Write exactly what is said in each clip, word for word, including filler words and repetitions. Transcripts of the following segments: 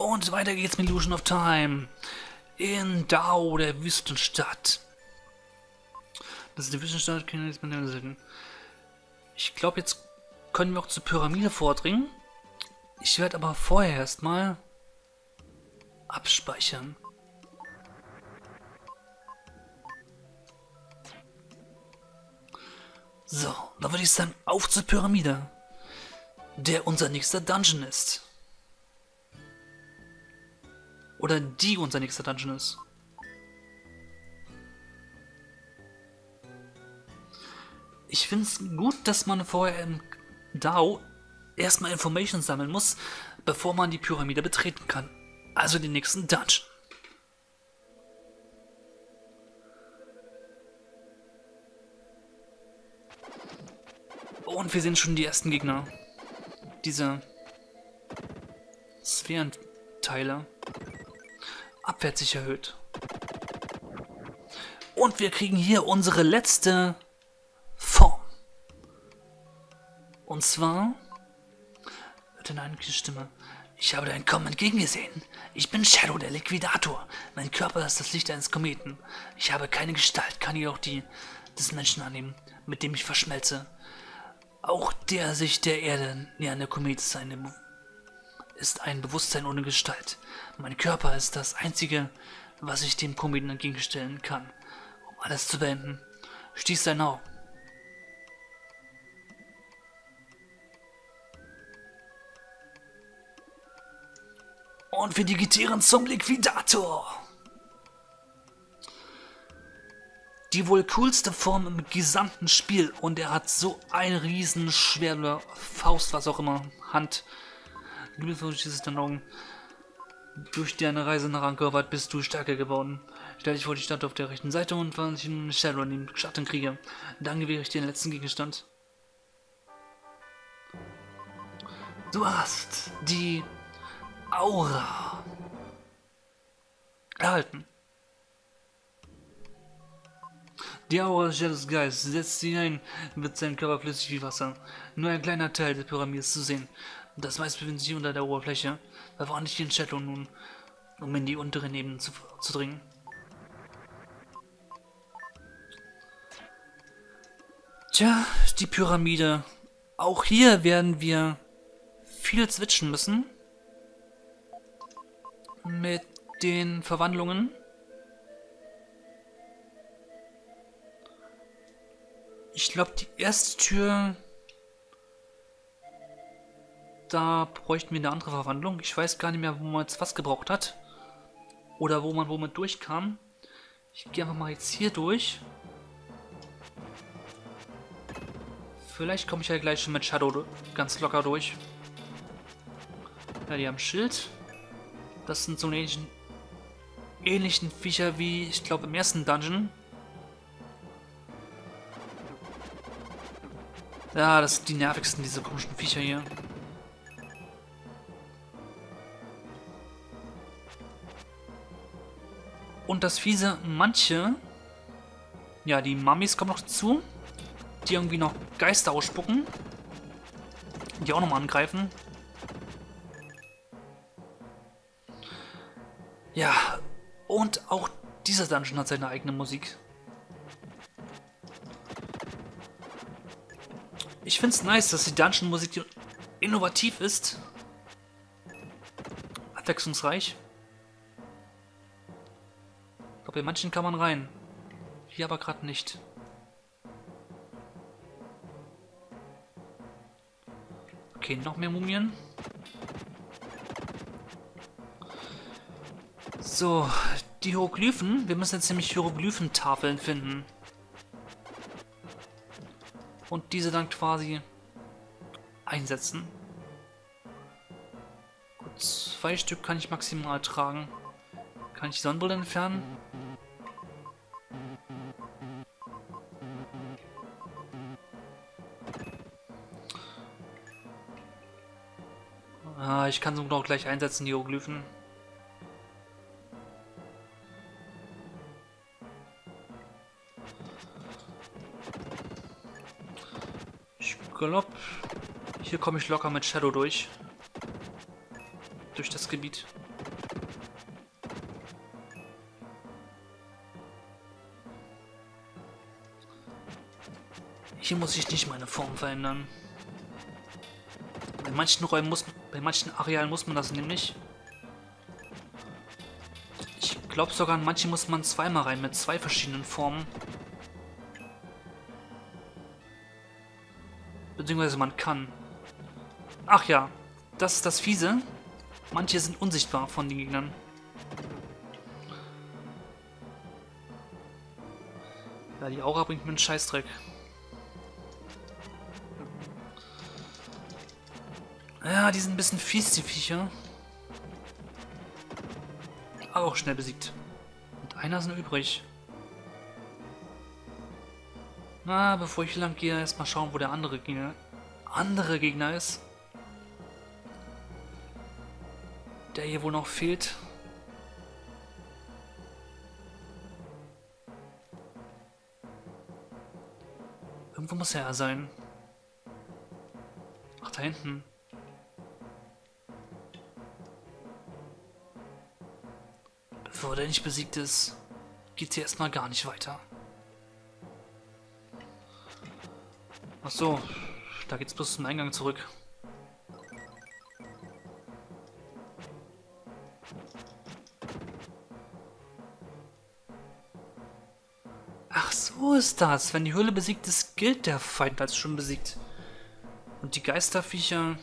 Und weiter geht's mit Illusion of Time. In Dao, der Wüstenstadt. Das ist die Wüstenstadt. Ich glaube, jetzt können wir auch zur Pyramide vordringen. Ich werde aber vorher erstmal abspeichern. So, dann würde ich sagen, auf zur Pyramide, der unser nächster Dungeon ist. Oder die unser nächster Dungeon ist. Ich finde es gut, dass man vorher im Dao erstmal Information sammeln muss, bevor man die Pyramide betreten kann. Also den nächsten Dungeon. Und wir sehen schon die ersten Gegner. Diese Sphärenteile. Abwärts sich erhöht. Und wir kriegen hier unsere letzte Form. Und zwar hört eine eigentliche Stimme. Ich habe dein Kommen entgegengesehen. Ich bin Shadow, der Liquidator. Mein Körper ist das Licht eines Kometen. Ich habe keine Gestalt, kann jedoch die des Menschen annehmen, mit dem ich verschmelze. Auch der sich der Erde nähernde Komet ist, eine, ist ein Bewusstsein ohne Gestalt. Mein Körper ist das Einzige, was ich dem Kometen entgegenstellen kann. Um alles zu beenden, schließ dein Auge. Und wir digitieren zum Liquidator. Die wohl coolste Form im gesamten Spiel. Und er hat so ein riesen Schwert oder Faust, was auch immer, Hand. Du bist durch dieses Augen. Durch deine Reise nach Angkor bist du stärker geworden. Stell dich vor die Stadt auf der rechten Seite und war ich in Shadow in dem Schattenkriege. Dann gewähre ich dir den letzten Gegenstand. Du hast die Aura erhalten. Die Aura des Shadows Geist setzt sie ein, wird sein Körper flüssig wie Wasser. Nur ein kleiner Teil der Pyramide ist zu sehen. Das meiste befindet sich unter der Oberfläche. Verwandle ich den Shadow nun, um in die unteren Ebenen zu, zu dringen. Tja, die Pyramide. Auch hier werden wir viel switchen müssen. Mit den Verwandlungen. Ich glaube, die erste Tür, da bräuchten wir eine andere Verwandlung. Ich weiß gar nicht mehr, wo man jetzt was gebraucht hat. Oder wo man womit durchkam. Ich gehe einfach mal jetzt hier durch. Vielleicht komme ich ja gleich schon mit Shadow ganz locker durch. Ja, die haben Schild. Das sind so ähnlichen, ähnlichen Viecher wie, ich glaube, im ersten Dungeon. Ja, das sind die nervigsten, diese komischen Viecher hier. Und das Fiese, manche, ja, die Mummies kommen noch dazu, die irgendwie noch Geister ausspucken, die auch nochmal angreifen. Ja, und auch dieser Dungeon hat seine eigene Musik. Ich finde es nice, dass die Dungeon-Musik innovativ ist. Abwechslungsreich. Ich glaube, in manchen kann man rein. Hier aber gerade nicht. Okay, noch mehr Mumien. So, die Hieroglyphen. Wir müssen jetzt nämlich Hieroglyphentafeln finden. Und diese dann quasi einsetzen. Gut, zwei Stück kann ich maximal tragen. Kann ich die Sonnenbrille entfernen? Ah, ich kann sie auch gleich einsetzen, die Hieroglyphen. Galopp. Hier komme ich locker mit Shadow durch. Durch das Gebiet. hier muss ich nicht meine Form verändern. Bei manchen Räumen muss, bei manchen Arealen muss man das nämlich. Ich glaube sogar, in manchen muss man zweimal rein mit zwei verschiedenen Formen. Beziehungsweise man kann. Ach ja, das ist das Fiese. Manche sind unsichtbar von den Gegnern. Ja, die Aura bringt mir einen Scheißdreck. Ja, die sind ein bisschen fies, die Viecher. Aber auch schnell besiegt. Und einer ist noch übrig. Na, bevor ich lang gehe, erstmal schauen, wo der andere Gegner, andere Gegner ist. Der hier wohl noch fehlt. Irgendwo muss er ja sein. Ach, da hinten. Bevor der nicht besiegt ist, geht's hier erstmal gar nicht weiter. Ach so, da geht's bloß zum Eingang zurück. Ach so ist das. Wenn die Höhle besiegt ist, gilt der Feind als schon besiegt. Und die Geisterviecher...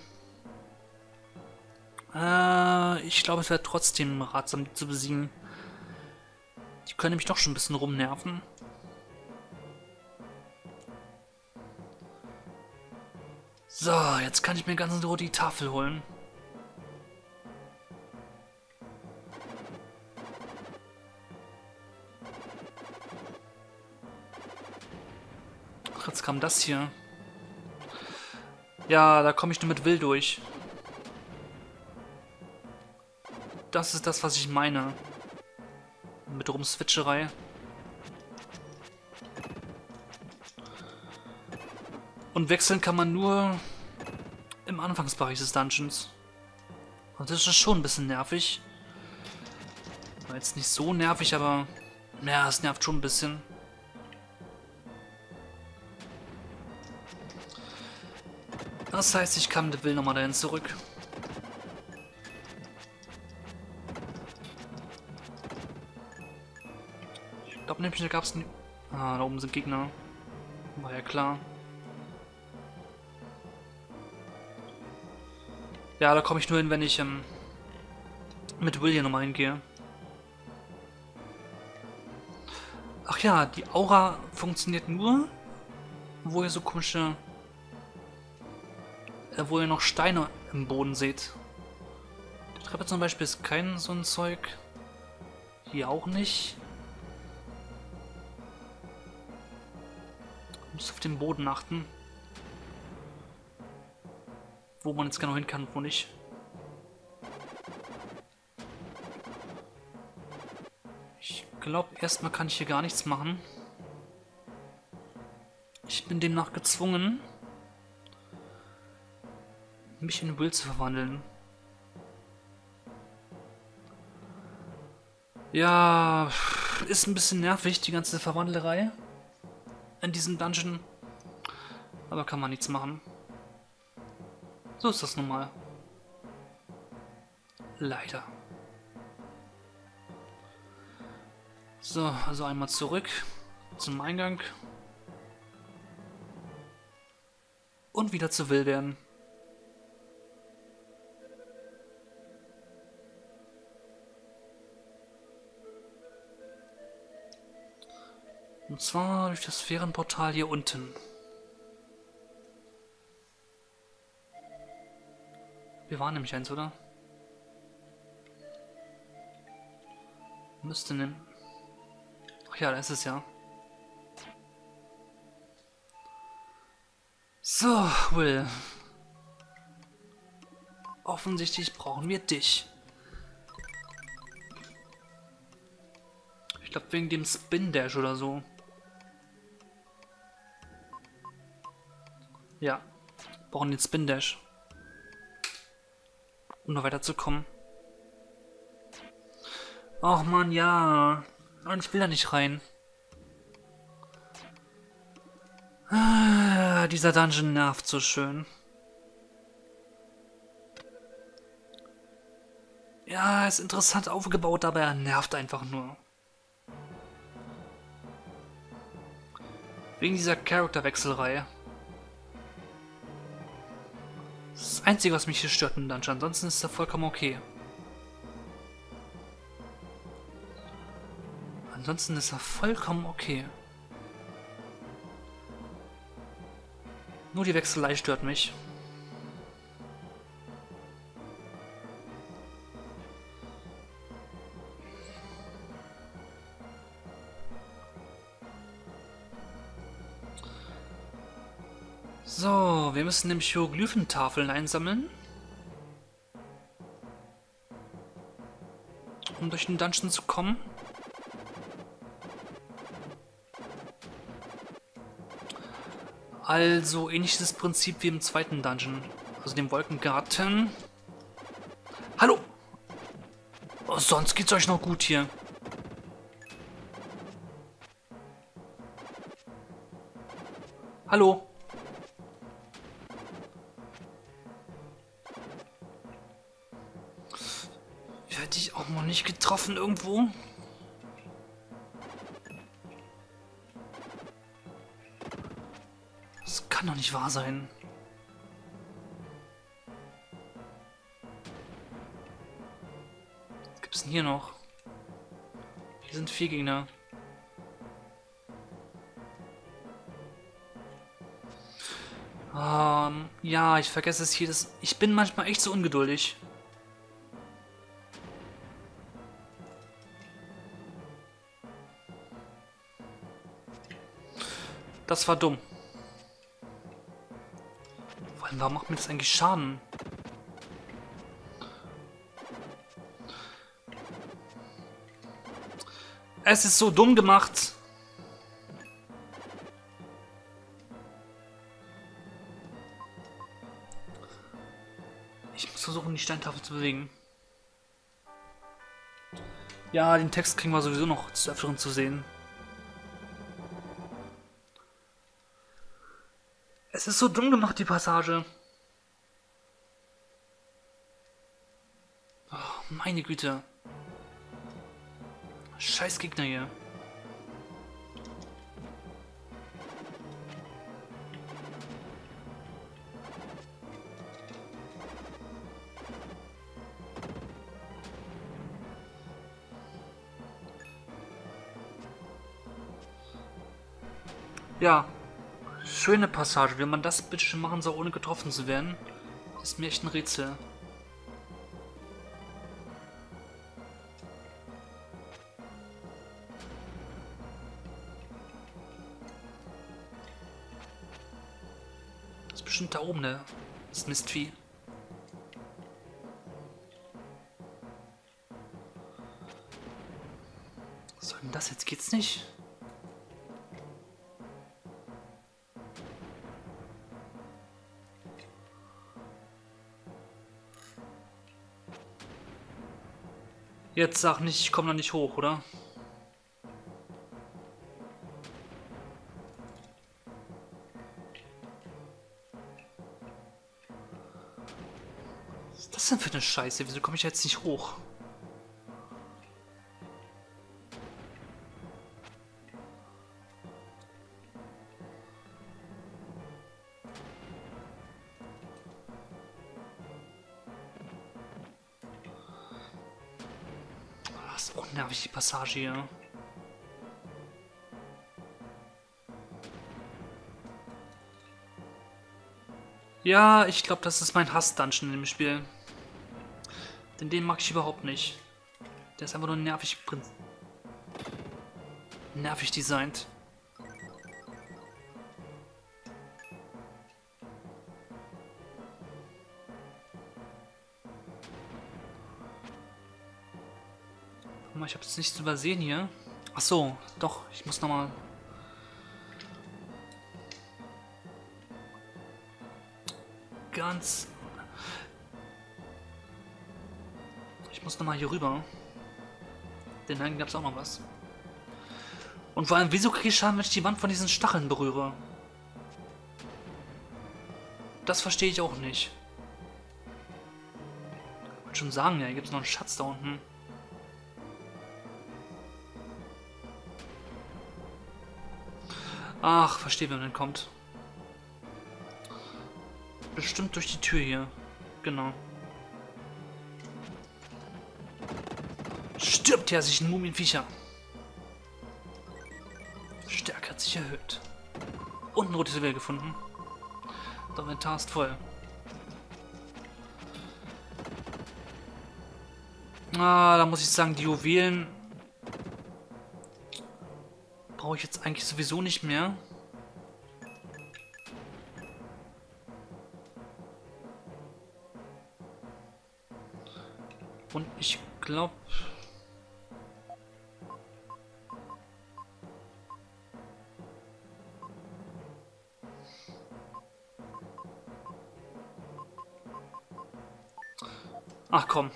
Äh, ich glaube, es wäre trotzdem ratsam, die zu besiegen. Die können nämlich doch schon ein bisschen rumnerven. So, jetzt kann ich mir ganz in Ruhe die Tafel holen. Ach, jetzt kam das hier. Ja, da komme ich nur mit Will durch. Das ist das, was ich meine. Mit Rumswitcherei. Und wechseln kann man nur im Anfangsbereich des Dungeons. Und das ist schon ein bisschen nervig. War jetzt nicht so nervig, aber ja, es nervt schon ein bisschen. Das heißt, ich kann mit Will nochmal dahin zurück. Ich glaube nämlich, da gab es... Ah, da oben sind Gegner. War ja klar. Ja, da komme ich nur hin, wenn ich ähm, mit Will hier nochmal hingehe. Ach ja, die Aura funktioniert nur, wo ihr so komische... Äh, wo ihr noch Steine im Boden seht. Die Treppe zum Beispiel ist kein so ein Zeug. Hier auch nicht. Du musst auf den Boden achten. Wo man jetzt genau hin kann, wo nicht. Ich glaube, erstmal kann ich hier gar nichts machen. Ich bin demnach gezwungen, mich in Will zu verwandeln. Ja, ist ein bisschen nervig, die ganze Verwandlerei in diesem Dungeon. Aber kann man nichts machen. So ist das nun mal. Leider. So, also einmal zurück zum Eingang. Und wieder zu Will werden. Und zwar durch das Sphärenportal hier unten. Wir waren nämlich eins, oder? Müsste nehmen. Ach ja, da ist es ja. So, Will. Offensichtlich brauchen wir dich. Ich glaube wegen dem Spin Dash oder so. Ja, brauchen den Spin Dash. Um noch weiterzukommen. Ach man, ja. Und ich will da nicht rein. Ah, dieser Dungeon nervt so schön. Ja, ist interessant aufgebaut, aber er nervt einfach nur. Wegen dieser Charakterwechselreihe. Das ist das Einzige, was mich hier stört im Dungeon. Ansonsten ist er vollkommen okay. Ansonsten ist er vollkommen okay. Nur die Wechselei stört mich. So, wir müssen nämlich Hieroglyphentafeln einsammeln. Um durch den Dungeon zu kommen. Also ähnliches Prinzip wie im zweiten Dungeon. Also dem Wolkengarten. Hallo! Oh, sonst geht's euch noch gut hier. Hallo! Hätte ich auch noch nicht getroffen irgendwo? Das kann doch nicht wahr sein. Was gibt's denn hier noch? Hier sind vier Gegner. Ähm, ja, ich vergesse es jedes... Ich bin manchmal echt so ungeduldig. Das war dumm. Vor allem, warum macht mir das eigentlich Schaden? Es ist so dumm gemacht. Ich muss versuchen, die Steintafel zu bewegen. Ja, den Text kriegen wir sowieso noch des Öfteren zu sehen. Es ist so dumm gemacht, die Passage. Oh, meine Güte. Scheiß Gegner hier. Ja. Schöne Passage. Wie man das bitte schon machen soll, ohne getroffen zu werden, ist mir echt ein Rätsel. Das ist bestimmt da oben, ne? Das Mistvieh. Was soll denn das jetzt? Geht's nicht? Jetzt sag nicht, ich komme da nicht hoch, oder? Was ist das denn für eine Scheiße? Wieso komme ich jetzt nicht hoch? Das ist unnervig, die Passage hier. Ja, ich glaube, das ist mein Hass-Dungeon im Spiel. Denn den mag ich überhaupt nicht. Der ist einfach nur nervig, nervig designt. Ich habe es nichts übersehen hier. Ach so, doch, ich muss nochmal... Ganz... Ich muss nochmal hier rüber. Denn dann gab es auch noch was. Und vor allem, wieso kriege ich Schaden, wenn ich die Wand von diesen Stacheln berühre? das verstehe ich auch nicht. Ich wollte schon sagen, ja, hier gibt es noch einen Schatz da unten. Ach, verstehe, wenn man kommt. Bestimmt durch die Tür hier. Genau. Stirbt ja sich ein Mumienviecher. Stärke hat sich erhöht. Und ein rotes Juwel gefunden. Der Inventar ist voll. Ah, da muss ich sagen, die Juwelen brauche ich jetzt eigentlich sowieso nicht mehr. Und ich glaube... Ach komm.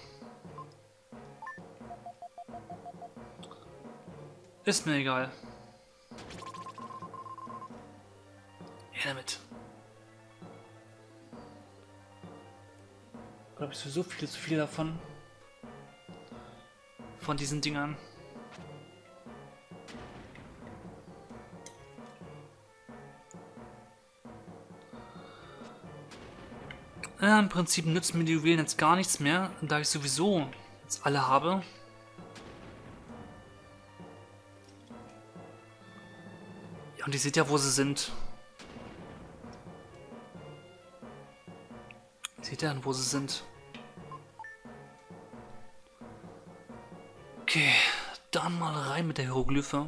Ist mir egal. Ja, damit. Glaube ich sowieso viel zu viel davon. Von diesen Dingern. Ja, im Prinzip nützen mir die Juwelen jetzt gar nichts mehr, da ich sowieso jetzt alle habe. Ja, und ihr seht ja, wo sie sind. Seht ihr dann, wo sie sind? Okay, dann mal rein mit der Hieroglyphe.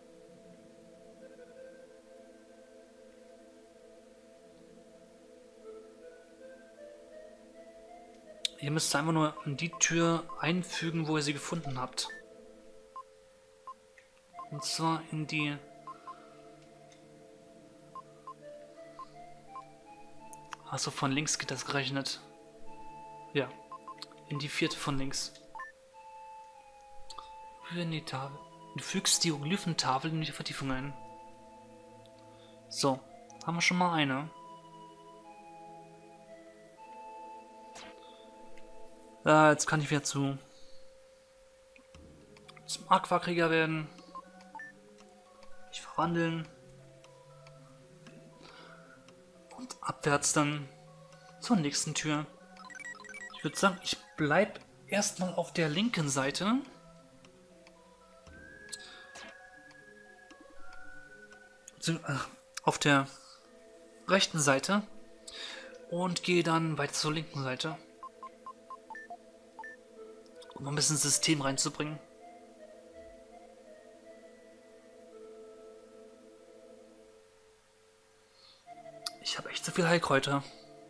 Ihr müsst einfach nur in die Tür einfügen, wo ihr sie gefunden habt. Und zwar in die... Achso, von links geht das gerechnet. Ja, in die vierte von links. In die Tafel. Du fügst die Hieroglyphentafel in die Vertiefung ein. So, haben wir schon mal eine. Äh, jetzt kann ich wieder zu zum Aquakrieger werden. Ich verwandeln. Und abwärts dann zur nächsten Tür. Ich würde sagen, ich bleib erstmal auf der linken Seite. Auf der rechten Seite und gehe dann weiter zur linken Seite, um ein bisschen System reinzubringen. Ich habe echt so viel Heilkräuter.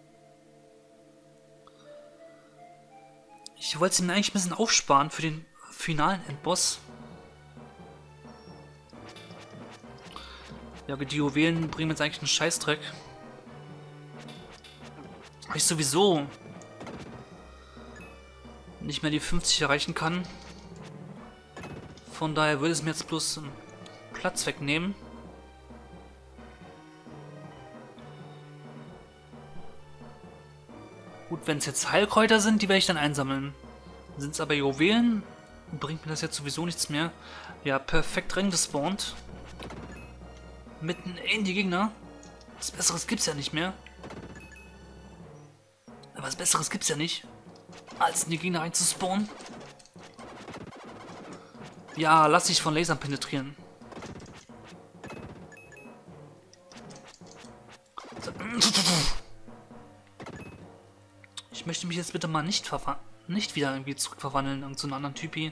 Ich wollte sie mir eigentlich ein bisschen aufsparen für den finalen Endboss. Ja, die Juwelen bringen jetzt eigentlich einen Scheißdreck. Weil ich sowieso nicht mehr die fünfzig erreichen kann. Von daher würde es mir jetzt bloß Platz wegnehmen. Gut, wenn es jetzt Heilkräuter sind, die werde ich dann einsammeln. Sind es aber Juwelen, bringt mir das jetzt sowieso nichts mehr. Ja, perfekt reingespawnt. Mitten in die Gegner. Was Besseres gibt's ja nicht mehr. Aber was Besseres gibt's ja nicht, als in die Gegner einzuspawnen. Ja, lass dich von Lasern penetrieren. Ich möchte mich jetzt bitte mal nicht verwandeln. Nicht wieder irgendwie zurückverwandeln in so einen anderen Typi.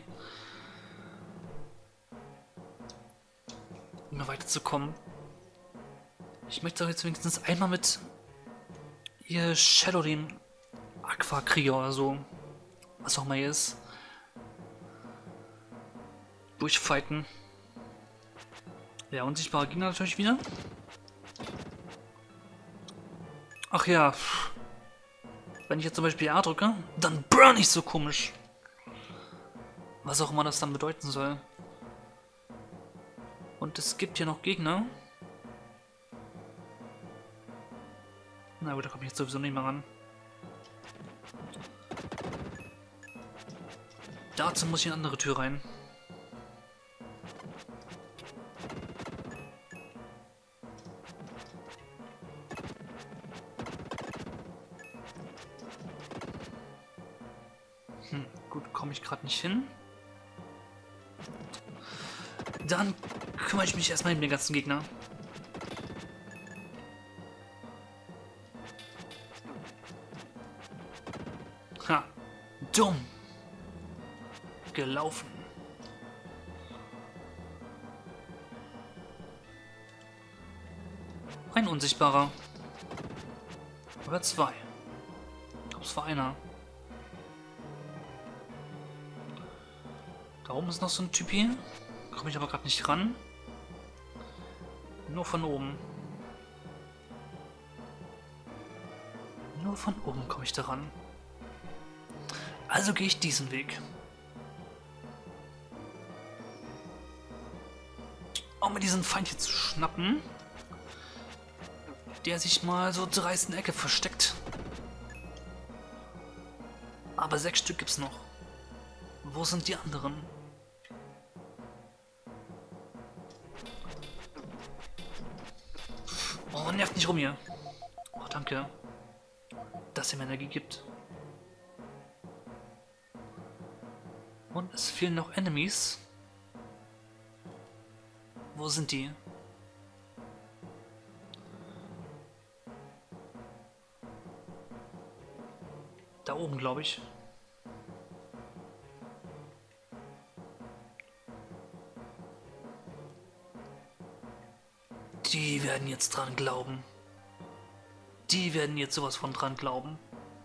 Um mehr weiterzukommen. Ich möchte doch jetzt wenigstens einmal mit ihr Shadow, dem Aquakrieger oder so, was auch immer hier ist, durchfighten. Ja, unsichtbare Gegner natürlich wieder. Ach ja, wenn ich jetzt zum Beispiel A drücke, dann burn ich so komisch. Was auch immer das dann bedeuten soll. Und es gibt hier noch Gegner. Na, Aber da komme ich jetzt sowieso nicht mehr ran. Dazu muss ich in eine andere Tür rein. Hm, gut, komme ich gerade nicht hin. Dann kümmere ich mich erstmal um den ganzen Gegner. Ha, dumm. Gelaufen. Ein Unsichtbarer. Oder zwei. Ich glaube, es war einer. Da oben ist noch so ein Typ hier. Komme ich aber gerade nicht ran. Nur von oben. Nur von oben komme ich da ran. Also gehe ich diesen Weg. Um mir diesen Feind hier zu schnappen, der sich mal so dreist in der Ecke versteckt. Aber sechs Stück gibt's noch. Wo sind die anderen? Oh, nervt nicht rum hier. Oh, danke. Dass er mir Energie gibt. Und es fehlen noch Enemies. Wo sind die? Da oben, glaube ich. Die werden jetzt dran glauben. Die werden jetzt sowas von dran glauben.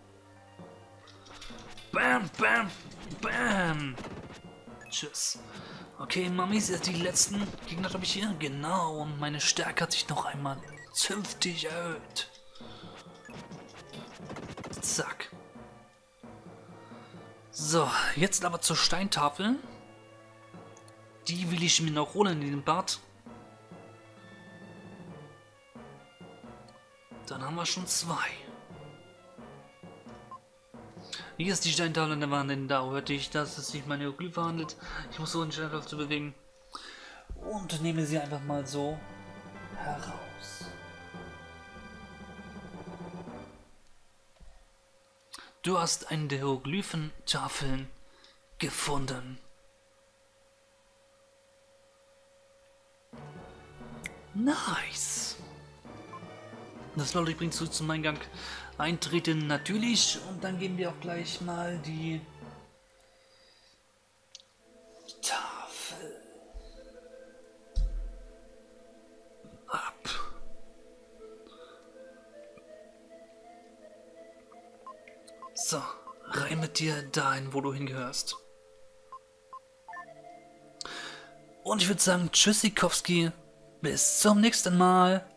Bam, bam, bam. Tschüss. Okay, Mamis, jetzt die letzten Gegner, glaube ich, hier. Genau, und meine Stärke hat sich noch einmal zünftig erhöht. Zack. So, jetzt aber zur Steintafel. Die will ich mir noch holen in den Bart. Dann haben wir schon zwei. Hier ist die Steintafel an der Wand, denn da hörte ich, dass es sich um eine Hieroglyphe handelt. Ich muss so eine Steintafel zu bewegen. Und nehme sie einfach mal so heraus. Du hast eine der Hieroglyphentafeln gefunden. Nice. Das war übrigens so zum Eingang. Eintreten natürlich und dann geben wir auch gleich mal die Tafel ab. So, rein mit dir dahin, wo du hingehörst. Und ich würde sagen, Tschüssikowski, bis zum nächsten Mal.